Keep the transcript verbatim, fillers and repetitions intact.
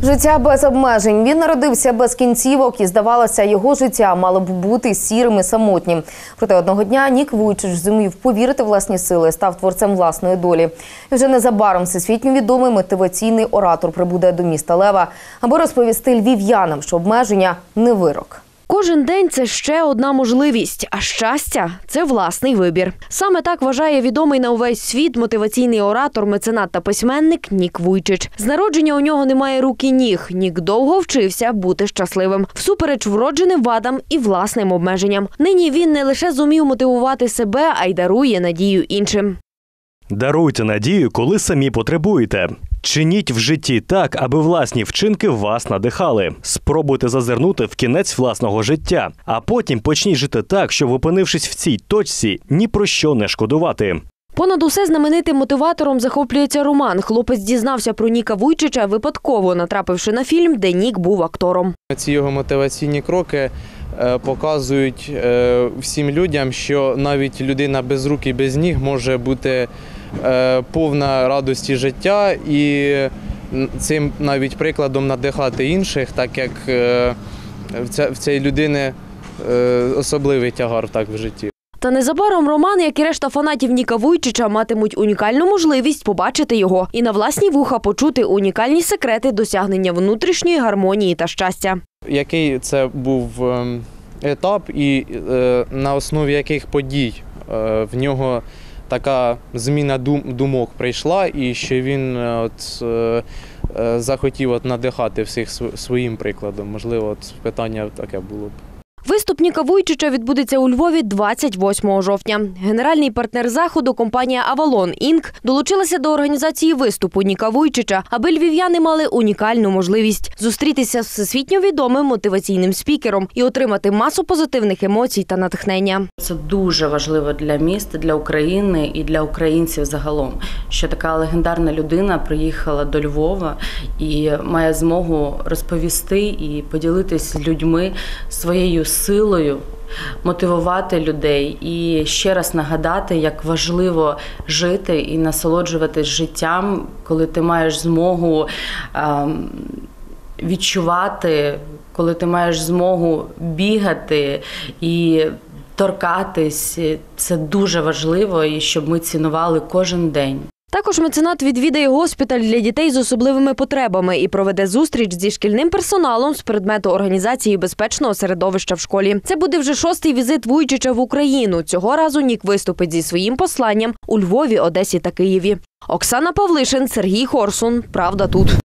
Життя без обмежень. Він народився без кінцівок і, здавалося, його життя мало б бути сірим і самотнім. Проте одного дня Нік Вуйчич зумів повірити в власні сили, став творцем власної долі. І вже незабаром всесвітньо відомий мотиваційний оратор прибуде до міста Лева, аби розповісти львів'янам, що обмеження – не вирок. Кожен день – це ще одна можливість, а щастя – це власний вибір. Саме так вважає відомий на увесь світ мотиваційний оратор, меценат та письменник Нік Вуйчич. З народження у нього немає рук і ніг. Нік довго вчився бути щасливим, всупереч вродженим вадам і власним обмеженням. Нині він не лише зумів мотивувати себе, а й дарує надію іншим. Даруйте надію, коли самі потребуєте. Чиніть в житті так, аби власні вчинки вас надихали. Спробуйте зазирнути в кінець власного життя, а потім почніть жити так, щоб, опинившись в цій точці, ні про що не шкодувати. Понад усе знаменитим мотиватором захоплюється Роман. Хлопець дізнався про Ніка Вуйчича випадково, натрапивши на фільм, де Нік був актором. Ці його мотиваційні кроки показують всім людям, що навіть людина без рук і без ніг може бути повна радості життя і цим навіть прикладом надихати інших, так як в цієї людини особливий тягар так в житті. Та незабаром Роман, як і решта фанатів Ніка Вуйчича, матимуть унікальну можливість побачити його і на власні вуха почути унікальні секрети досягнення внутрішньої гармонії та щастя. Який це був етап і на основі яких подій в нього така зміна думок прийшла, і що він от, захотів от надихати всіх своїм прикладом. Можливо, от питання таке було б. Виступ Ніка Вуйчича відбудеться у Львові двадцять восьмого жовтня. Генеральний партнер заходу, компанія «Авалон Інк», долучилася до організації виступу Ніка Вуйчича, аби львів'яни мали унікальну можливість зустрітися з всесвітньо відомим мотиваційним спікером і отримати масу позитивних емоцій та натхнення. Це дуже важливо для міста, для України і для українців загалом, що така легендарна людина приїхала до Львова і має змогу розповісти і поділитися з людьми своєю силою, мотивувати людей і ще раз нагадати, як важливо жити і насолоджуватись життям, коли ти маєш змогу ем, відчувати, коли ти маєш змогу бігати і торкатись. Це дуже важливо, і щоб ми цінували кожен день. Також меценат відвідає госпіталь для дітей з особливими потребами і проведе зустріч зі шкільним персоналом з предмету організації безпечного середовища в школі. Це буде вже шостий візит Вуйчича в Україну. Цього разу Нік виступить зі своїм посланням у Львові, Одесі та Києві. Оксана Павлишин, Сергій Хорсун. Правда тут.